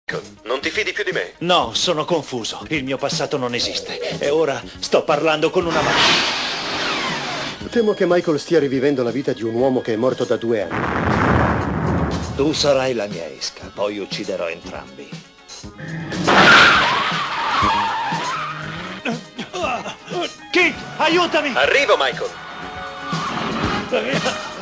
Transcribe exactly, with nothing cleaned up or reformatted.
Non ti fidi più di me? No, sono confuso. Il mio passato non esiste. E ora sto parlando con una macchina. Temo che Michael stia rivivendo la vita di un uomo che è morto da due anni. Tu sarai la mia esca, poi ucciderò entrambi. Kit, aiutami! Arrivo, Michael!